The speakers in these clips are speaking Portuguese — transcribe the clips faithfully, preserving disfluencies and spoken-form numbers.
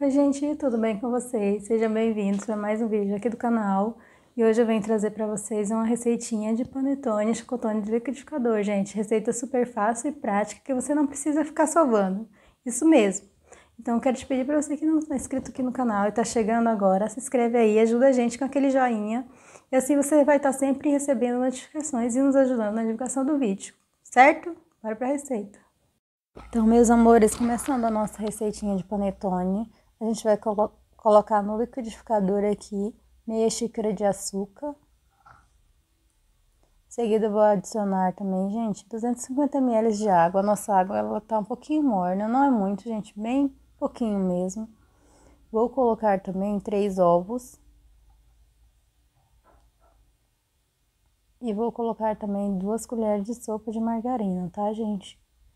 Oi gente, tudo bem com vocês? Sejam bem-vindos para mais um vídeo aqui do canal. E hoje eu venho trazer para vocês uma receitinha de panetone chocotone de liquidificador, gente. Receita super fácil e prática que você não precisa ficar sovando. Isso mesmo. Então eu quero te pedir para você que não está inscrito aqui no canal e está chegando agora, se inscreve aí, ajuda a gente com aquele joinha. E assim você vai estar sempre recebendo notificações e nos ajudando na divulgação do vídeo, certo? Bora para a receita. Então, meus amores, começando a nossa receitinha de panetone, a gente vai colo colocar no liquidificador aqui meia xícara de açúcar. Em seguida, eu vou adicionar também, gente, duzentos e cinquenta mililitros de água. A nossa água, ela tá um pouquinho morna, não é muito, gente, bem pouquinho mesmo. Vou colocar também três ovos. E vou colocar também duas colheres de sopa de margarina, tá, gente?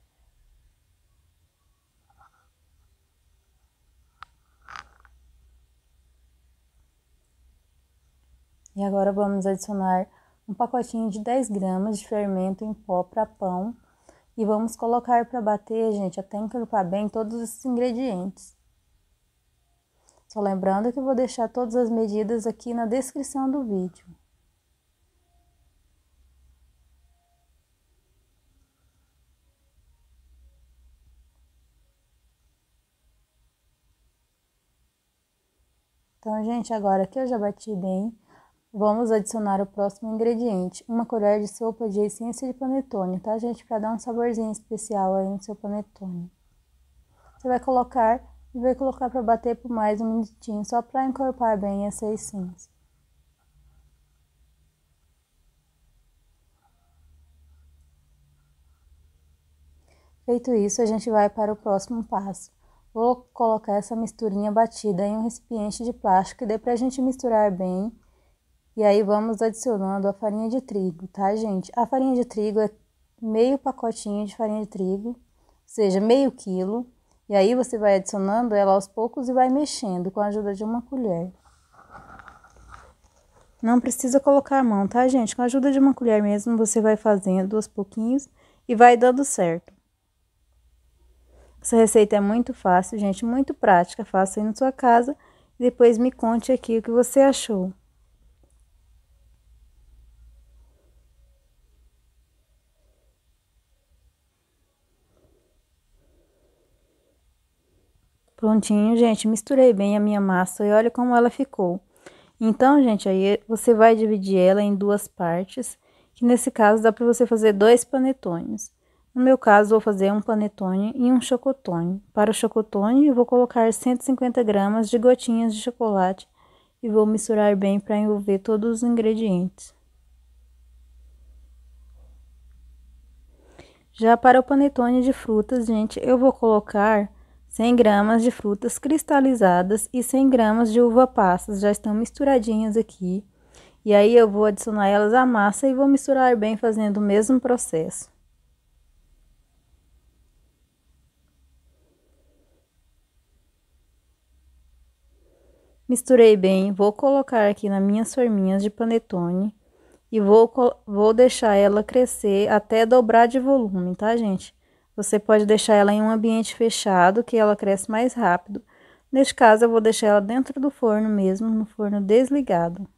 E agora vamos adicionar um pacotinho de dez gramas de fermento em pó para pão. E vamos colocar para bater, gente, até encorpar bem todos esses ingredientes. Só lembrando que eu vou deixar todas as medidas aqui na descrição do vídeo. Então, gente, agora que eu já bati bem, vamos adicionar o próximo ingrediente, uma colher de sopa de essência de panetone, tá, gente? Para dar um saborzinho especial aí no seu panetone. Você vai colocar e vai colocar para bater por mais um minutinho, só para encorpar bem essa essência. Feito isso, a gente vai para o próximo passo. Vou colocar essa misturinha batida em um recipiente de plástico que dê pra gente misturar bem. E aí vamos adicionando a farinha de trigo, tá, gente? A farinha de trigo é meio pacotinho de farinha de trigo, ou seja, meio quilo. E aí você vai adicionando ela aos poucos e vai mexendo com a ajuda de uma colher. Não precisa colocar a mão, tá, gente? Com a ajuda de uma colher mesmo, você vai fazendo aos pouquinhos e vai dando certo. Essa receita é muito fácil, gente, muito prática. Faça aí na sua casa e depois me conte aqui o que você achou. Prontinho, gente, misturei bem a minha massa e olha como ela ficou. Então, gente, aí você vai dividir ela em duas partes, que nesse caso dá para você fazer dois panetones. No meu caso, vou fazer um panetone e um chocotone. Para o chocotone, eu vou colocar cento e cinquenta gramas de gotinhas de chocolate e vou misturar bem para envolver todos os ingredientes. Já para o panetone de frutas, gente, eu vou colocar cem gramas de frutas cristalizadas e cem gramas de uva passas, já estão misturadinhas aqui. E aí eu vou adicionar elas à massa e vou misturar bem fazendo o mesmo processo. Misturei bem, vou colocar aqui nas minhas forminhas de panetone e vou, vou deixar ela crescer até dobrar de volume, tá, gente? Você pode deixar ela em um ambiente fechado, que ela cresce mais rápido. Neste caso, eu vou deixar ela dentro do forno mesmo, no forno desligado.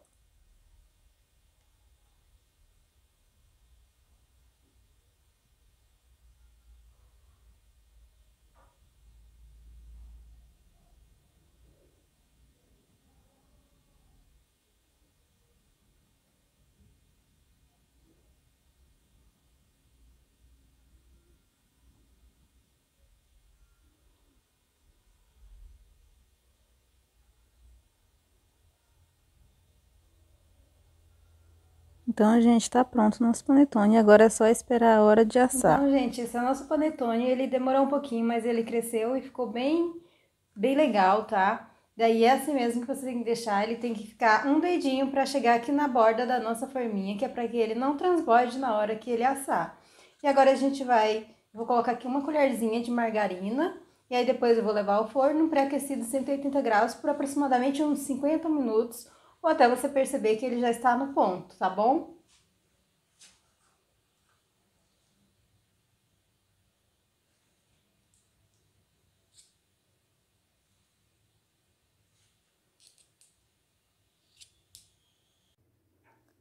Então, gente, tá pronto o nosso panetone. Agora é só esperar a hora de assar. Então, gente, esse é o nosso panetone. Ele demorou um pouquinho, mas ele cresceu e ficou bem, bem legal, tá? Daí é assim mesmo que você tem que deixar. Ele tem que ficar um dedinho pra chegar aqui na borda da nossa forminha, que é pra que ele não transborde na hora que ele assar. E agora a gente vai... Vou colocar aqui uma colherzinha de margarina. E aí depois eu vou levar ao forno pré-aquecido cento e oitenta graus por aproximadamente uns cinquenta minutos, ou até você perceber que ele já está no ponto, tá bom?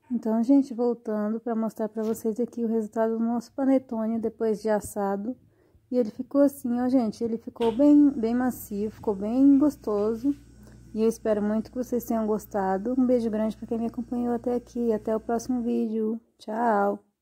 Então, gente, voltando para mostrar para vocês aqui o resultado do nosso panetone depois de assado. E ele ficou assim, ó, gente, ele ficou bem, bem macio, ficou bem gostoso. E eu espero muito que vocês tenham gostado. Um beijo grande para quem me acompanhou até aqui. Até o próximo vídeo. Tchau!